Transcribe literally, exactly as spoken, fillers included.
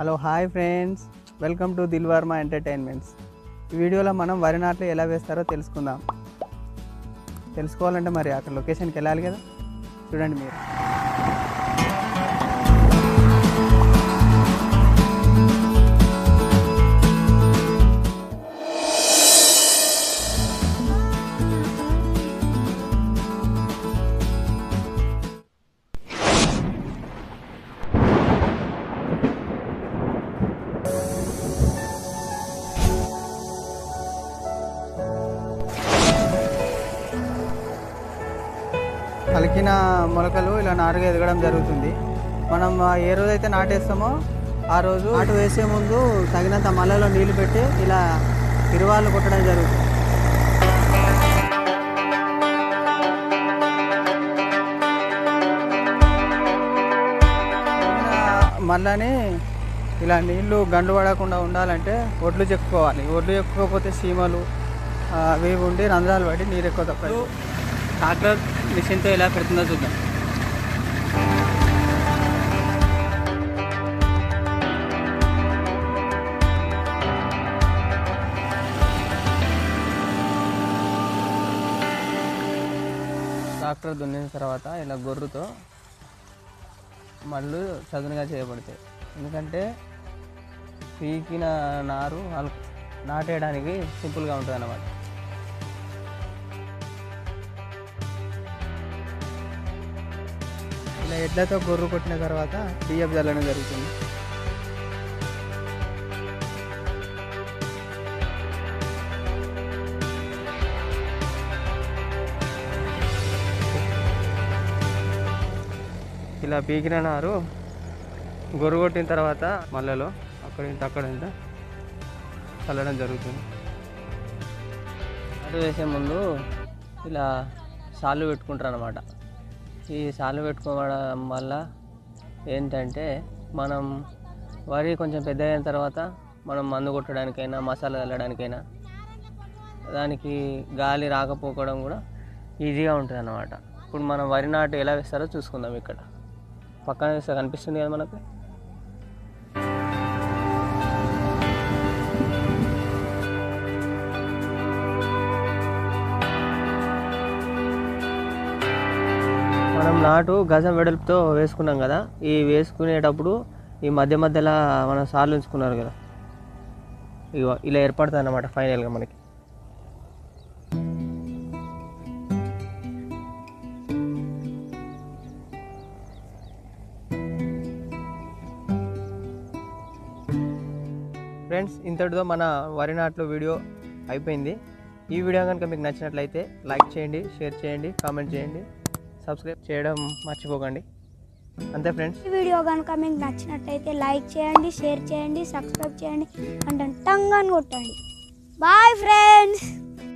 Hello hi friends, welcome to Dilvarma entertainments. ఈ వీడియోలో మనం వరి నాట్లు ఎలా వేస్తారో తెలుసుకుందాం. తెలుసుకోవాలంటే మరి అక్కడ లొకేషన్కి వెళ్ళాలి కదా, చూడండి మీరు. పలికిన మొలకలు ఇలా నారుగా ఎదగడం జరుగుతుంది. మనం ఏ రోజైతే నాటేస్తామో ఆ రోజు నాటు వేసే ముందు తగినంత మళ్ళలో నీళ్లు పెట్టి ఇలా ఇరువాళ్ళు కొట్టడం జరుగుతుంది. మళ్ళీ ఇలా నీళ్లు గండు పడకుండా ఉండాలంటే ఒడ్లు చెక్కుకోవాలి. ఒడ్లు చెక్కుకోకపోతే సీమలు అవి ఉండి రంధ్రాలు పడి నీరు ఎక్కువ తప్పదు. ట్రాక్టర్ మిషన్తో ఎలా పెడుతుందో చూద్దాం. ట్రాక్టర్ దున్నిన తర్వాత ఇలా గొర్రుతో మళ్ళు చదునుగా చేయబడతాయి. ఎందుకంటే పీకిన నారు నాటేయడానికి సింపుల్గా ఉంటుంది అన్నమాట. ఇలా ఎడ్లతో గొర్రు కొట్టిన తర్వాత బియ్యం చల్లడం జరుగుతుంది. ఇలా పీకిన నారు గొర్రు కొట్టిన తర్వాత మళ్ళలో అక్కడ ఇంత అక్కడ ఇంత చల్లడం జరుగుతుంది. నాటు వేసే ముందు ఇలా సాళ్ళు పెట్టుకుంటారు అన్నమాట. ఈ సాలు పెట్టుకోవడం వల్ల ఏంటంటే మనం వరి కొంచెం పెద్ద అయిన తర్వాత మనం మందు కొట్టడానికైనా మసాలా చల్లడానికైనా దానికి గాలి రాకపోవడం కూడా ఈజీగా ఉంటుంది అన్నమాట. ఇప్పుడు మనం వరి నాటు ఎలా వేస్తారో చూసుకుందాం. ఇక్కడ పక్కన వేస్తే కనిపిస్తుంది కదా మనకు. మనం నాటు గజం వెడల్పుతో వేసుకున్నాం కదా, ఈ వేసుకునేటప్పుడు ఈ మధ్య మధ్యలో మనం సార్లు ఉంచుకున్నారు కదా, ఇగో ఇలా ఏర్పడుతుంది అన్నమాట ఫైనల్గా మనకి. ఫ్రెండ్స్, ఇంతటితో మన వరి నాట్లు వీడియో అయిపోయింది. ఈ వీడియో కనుక మీకు నచ్చినట్లయితే లైక్ చేయండి, షేర్ చేయండి, కామెంట్ చేయండి, సబ్స్క్రైబ్ చేయడం మర్చిపోకండి. అంతే ఫ్రెండ్స్. ఈ వీడియో కనుక మీకు నచ్చినట్లయితే లైక్ చేయండి, షేర్ చేయండి, సబ్స్క్రైబ్ చేయండి, అంటే టంగ్ అని కొట్టండి. Bye friends.